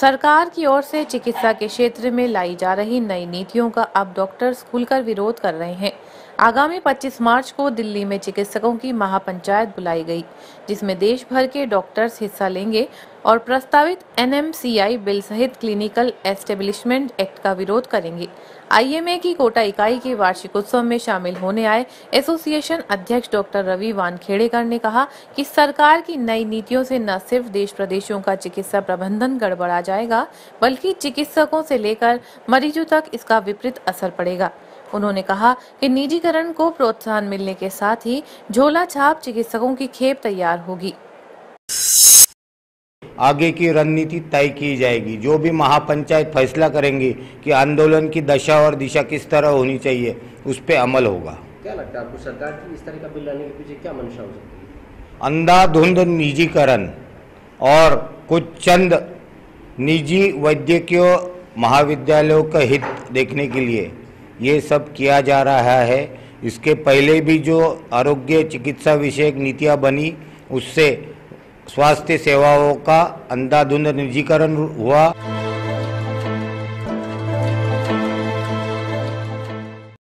सरकार की ओर से चिकित्सा के क्षेत्र में लाई जा रही नई नीतियों का अब डॉक्टर्स खुलकर विरोध कर रहे हैं। आगामी 25 मार्च को दिल्ली में चिकित्सकों की महापंचायत बुलाई गई, जिसमें देश भर के डॉक्टर्स हिस्सा लेंगे और प्रस्तावित एनएमसीआई बिल सहित क्लिनिकल एस्टेब्लिशमेंट एक्ट का विरोध करेंगे। आईएमए की कोटा इकाई के वार्षिक उत्सव में शामिल होने आए एसोसिएशन अध्यक्ष डॉक्टर रवि वानखेड़ेकर ने कहा कि सरकार की नई नीतियों से न सिर्फ देश प्रदेशों का चिकित्सा प्रबंधन गड़बड़ा जाएगा, बल्कि चिकित्सकों से लेकर मरीजों तक इसका विपरीत असर पड़ेगा। उन्होंने कहा कि निजीकरण को प्रोत्साहन मिलने के साथ ही झोला छाप चिकित्सकों की खेप तैयार होगी। आगे की रणनीति तय की जाएगी। जो भी महापंचायत फैसला करेंगे कि आंदोलन की दशा और दिशा किस तरह होनी चाहिए, उस पर अमल होगा। क्या लगता है आपको, सरकार की इस तरह का बिल लाने के पीछे क्या मंशा हो सकती है? अंधाधुंध निजीकरण और कुछ चंद निजी वैद्यकीय महाविद्यालयों का हित देखने के लिए ये सब किया जा रहा है। इसके पहले भी जो आरोग्य चिकित्सा विषयक नीतियाँ बनी, उससे स्वास्थ्य सेवाओं का अंधाधुंध निजीकरण हुआ।